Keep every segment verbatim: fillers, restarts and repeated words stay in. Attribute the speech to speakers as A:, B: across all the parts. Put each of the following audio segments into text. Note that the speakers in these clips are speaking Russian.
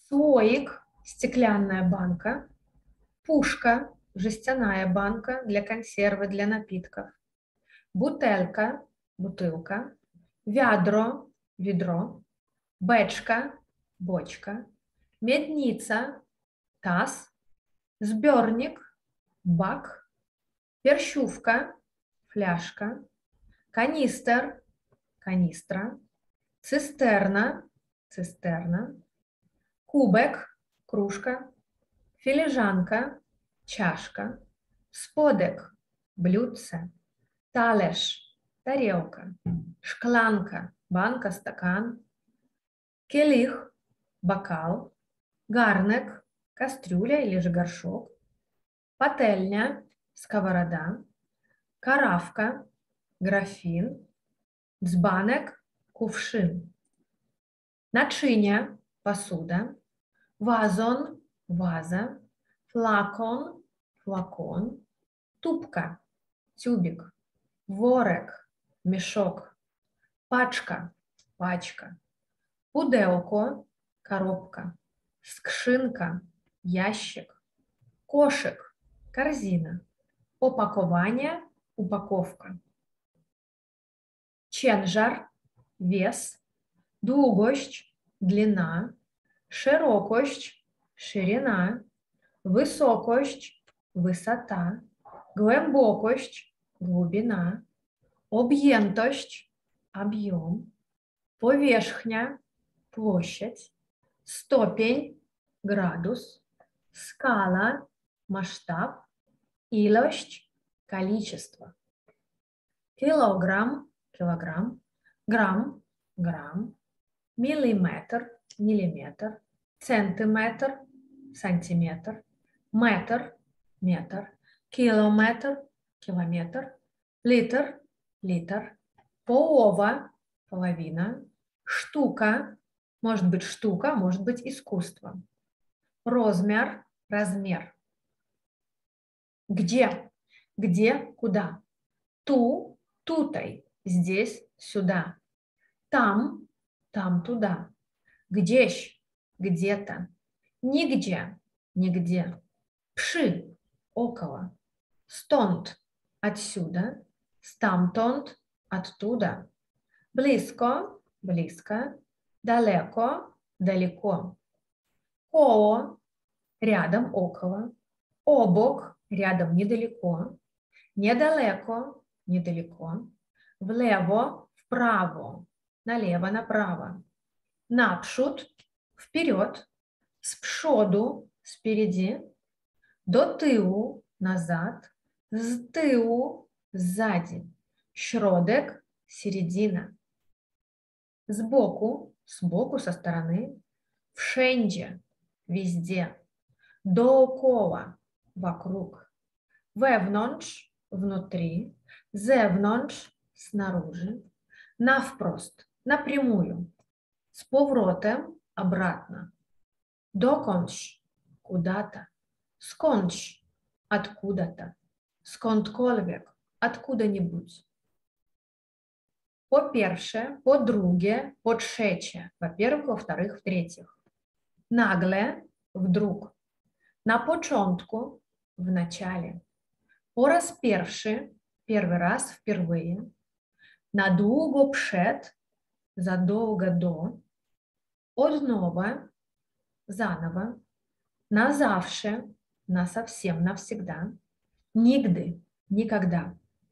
A: Слоик – стеклянная банка. Пушка – жестяная банка для консервы, для напитков. Бутелька – бутылка. Вядро – ведро. Бечка – бочка. Медница – таз. Сберник – бак. Перщувка – фляжка. Канистр – канистра. Цистерна – цистерна. Кубек – кружка. Филижанка – чашка. Сподек – блюдце. Талеш – тарелка. Шкланка – банка, стакан. Келих – бокал. Гарнек – кастрюля или же горшок. Пательня – сковорода. Каравка – графин. Дзбанек – кувшин. Начиня – посуда. Вазон – ваза. Флакон – флакон. Тубка – тюбик. Ворек – мешок. Пачка – пачка. Пуделко – коробка. Скшинка – ящик. Кошик – корзина. Опакование – упаковка. Ченжар – вес. Дугость – длина. Широкость – ширина. Высокость – высота. Глубокость – глубина. Объемтость – объем. Поверхня – площадь. Ступень – градус. Скала – масштаб. Илость – количество. Килограмм – килограмм. Грамм – грамм. Миллиметр – миллиметр. Центиметр – сантиметр. Метр – метр. Километр – километр. Литр – литр. Полова – половина. Штука – может быть штука, может быть искусство. Размер – размер. Где? Где? Куда? Ту – тутай. Здесь – сюда. Там – там туда. Гдещ – где-то. Нигде – нигде. Пши – около. Стонт – отсюда. Стамтонт – оттуда. Близко – близко. Далеко – далеко. Коло – рядом, около. Обок – рядом, недалеко. Недалеко – недалеко. Влево – вправо. Налево – направо. Напшут – вперед. Спшоду – спереди. До тылу – назад. С тылу – сзади. Шродек – середина. Сбоку – сбоку, со стороны. Вшенде – везде. Доокола – вокруг. Вевнонч – внутри. Зевнонч – снаружи. Навпрост – напрямую. С поворотом – обратно. Доконч – куда-то. Сконч – откуда-то. Сконтколвек – откуда-нибудь. По-перше, по-друге, по-trzecie. Во-первых, во-вторых, в-третьих. Нагле – вдруг. На початку – в начале. По раз перший – первый раз, впервые. Надługo przed – задолго до. Od nowa – заново. На завше – на совсем, навсегда. Нигdy – никогда.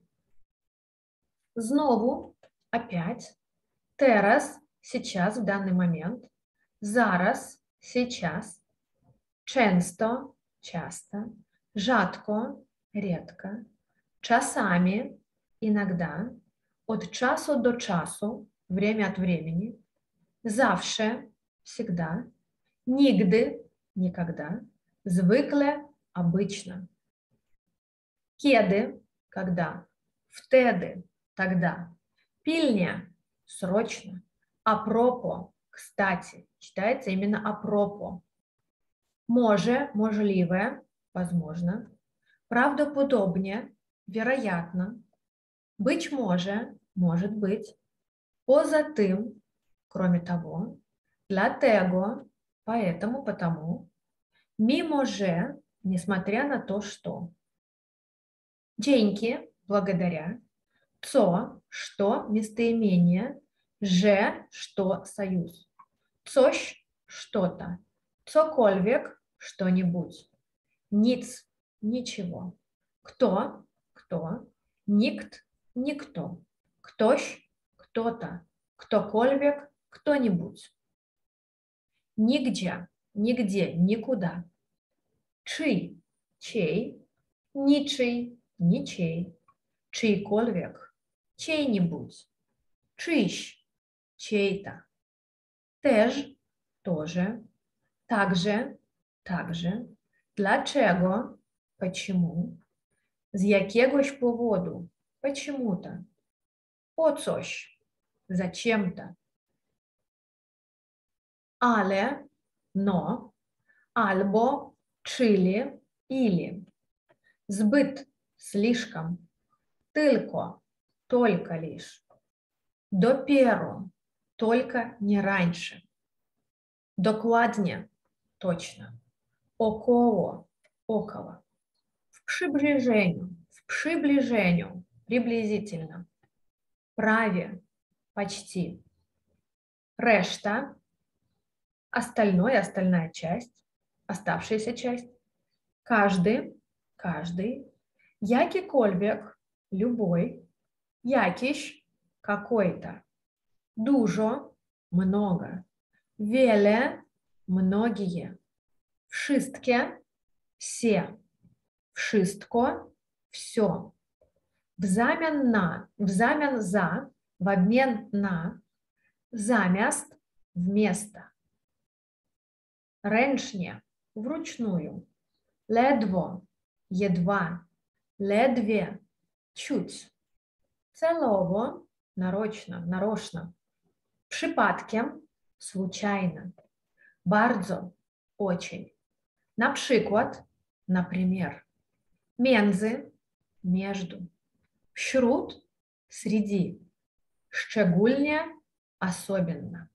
A: Знову – опять. Teraz – сейчас, в данный момент. Зараз – сейчас. Często – часто. Rzadko – редко. Czasami – иногда. От часу до часу – время от времени. Zawsze – всегда. Nigdy – никогда. Zwykle – обычно. Kiedy – когда. Wtedy – тогда. Pilnie – срочно. Апропо – кстати. Читается именно апропо. Може – можливе, возможно. Правдоподобне – вероятно. Быть може – может быть. Поза тим – кроме того. Dlatego поэтому, потому. Мимо же, несмотря на то, что. Dzięki, благодаря. Co, что, местоимение. Же, что, союз. Coś, что-то. Cokolwiek, что-нибудь. Nic, ничего. Кто, кто. Nikt, никто. Ktoś, кто-то. Ktokolwiek, кто-нибудь. Нигде, нигде, никуда. Чий, чей. Ничий, ничей. Чийкольвек, чей-нибудь. Чийщ, чей-то. Теж, тоже. Также, также. Dlaczego, почему. З якегось поводу, почему-то. По coś, зачем-то. Ale, но. Albo, czyli, или. Zbyt, слишком. Tylko, только лишь. Dopiero, только не раньше. Dokładnie, точно. Około, около. В приближению, в приближению, приблизительно. Prawie, почти. Решта, остальное, остальная часть, оставшаяся часть. Каждый, каждый. Якикольвек, любой. Якиш, какой-то. Dużo, много. Wiele, многие. Wszystkie, все. Wszystko, все. Взамен на, взамен за, в обмен на, замяст, вместо. Рęcznie, вручную. Ledwo, едва. Ledwie, чуть. Celowo, нарочно, нарочно. Przypadkiem, случайно. Bardzo, очень. На przykład, например. Między, между. Wśród, среди. Szczególnie, особенно.